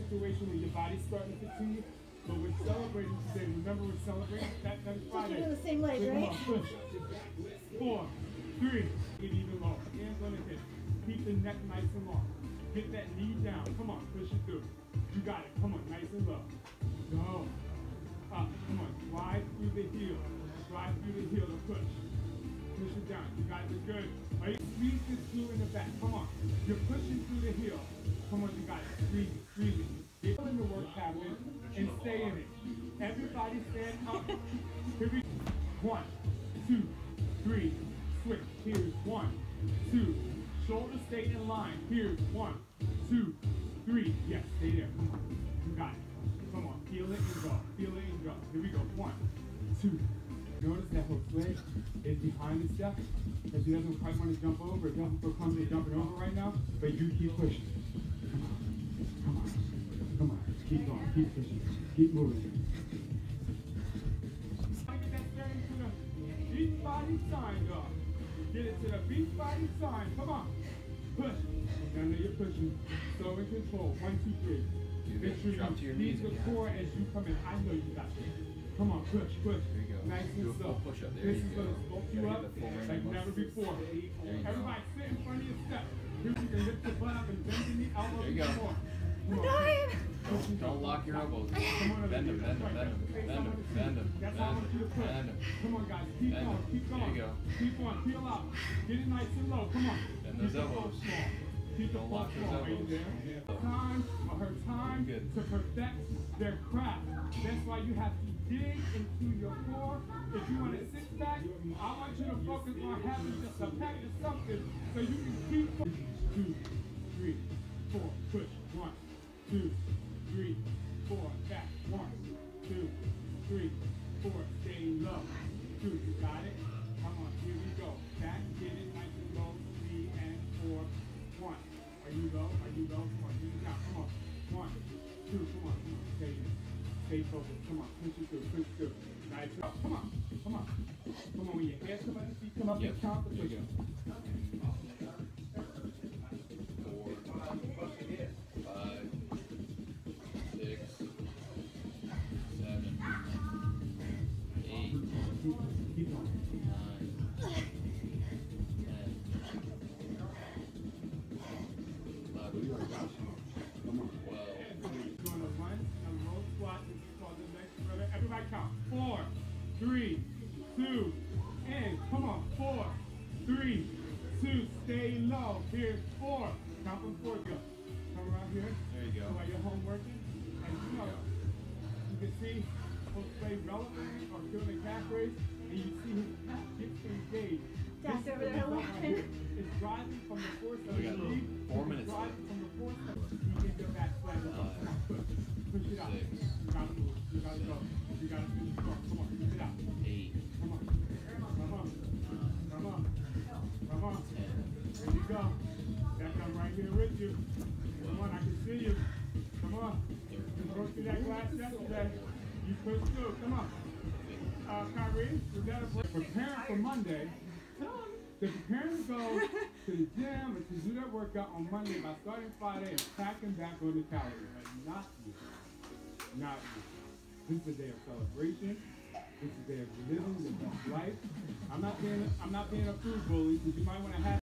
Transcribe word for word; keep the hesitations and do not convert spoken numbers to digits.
situation where your body's starting to fatigue, but we're celebrating today. Remember, we're celebrating that that is Friday. Just doing the same leg, so right? Come on, push. Four, three, get even lower. Hands on the hip. Keep the neck nice and long. Get that knee down. Come on, push it through. You got it. Come on, nice and low. Go. Up. Come on. Slide through the heel. Slide through the heel and push. Push it down. You guys are good. Right? Squeeze this glue in the back. Come on. You're pushing through the heel. Come on, you got it. Squeeze it. Squeeze it. Get in the work pattern and stay in it. Everybody stand up. Here we go. One, two, three. Switch. Here's one, two. Shoulders stay in line. Here's one, two, three. Yes, stay there. Come on. You got it. Come on. Feel it and go. Feel it and go. Here we go. One, two. Notice that her leg is behind the step, and she doesn't quite want to jump over. It doesn't feel comfortable jumping over right now, but you keep pushing. Come on. Come on. Come on. Keep going. Keep pushing. Keep moving. Get that sternum to the beach body sign, dog. Get it to the beach body sign. Come on. Push. I know you're pushing. So in control. One, two, three. Make sure you squeeze the core as you come in. I know you got this. Come on, push, push. There you go. Nice and slow. Push up. There this you is go. going to sculpt you up like never before. Everybody sit in front of your step. Here you can lift your butt up and bend your knee, elbows. There you go. More. I'm dying. Don't, don't lock your elbows. Come on, Bend them, bend them, bend them, bend them, bend them, That's how I want you to push. bend them. Come on, guys. Keep Bend going, them. keep going. There you go. Keep going, feel out. Get it nice and low. Come on. Bend Keep those the elbows. pulse small. Keep the Don't pulse lock those small right elbows. there. Time or her time Good. to perfect their craft. That's why you have to dig into your core. If you want to sit back, I want you to focus on having just a pack of something so you can keep two, three, four, push, one, two, three, four, back, one, two, three, four, stay low, two, you got it? Come on, here we go, back, get it nice and low, three and four, one, are you low, are you low, come on, here we go, come on, one, two, come on, come on, stay in. Stay focused. Come on. Push it through. Push it through. Nice. Come on. Come on. Come on. When your hands come up, your feet come up, Yep. and count the push. Four, five, six, seven, eight, Keep, keep going. nine, ten, eleven, Come on. twelve. Doing a run, a low squat. This is called the next brother. Everybody count. Four, three, two, and come on. Four, three, two. Stay low. Here's four. Count from four. Go. Come around here. There you go. So while you're home working, and you know, you can see folks play relevant or doing a calf raise, and you see his calf gets engaged. Dad's This over is there what laughing. right here. It's driving from the force of We the got knee. four It's minutes driving from the force of you get your back flat. Come on, push. Push it out. Six. You gotta move. You gotta go. You gotta finish strong. Come on, push it out. Eight, Come on. Come on. Come on. Come on. ten, There you go. That's I'm right here with you. Come on, I can see you. Come on. Just go through that glass yesterday. You push through. Come on. Uh, Kyrie, was that a break? Preparing for Monday. They're preparing to go to the gym or to do that workout on Monday by starting Friday and packing back on the calories. Like, not you. Not you. This is a day of celebration. This is a day of living the best life. I'm not being I'm not being a food bully because you might want to have